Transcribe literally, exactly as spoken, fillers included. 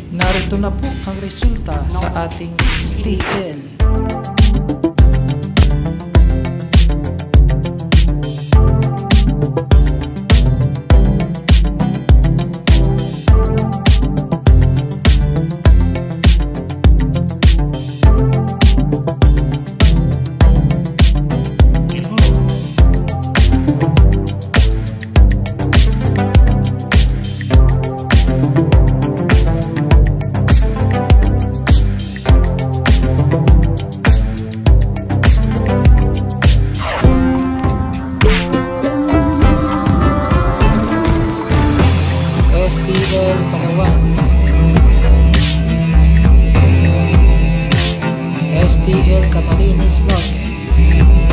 Narito na po ang resulta sa ating S T L. S T L Palawan, S T L Camarines Norte,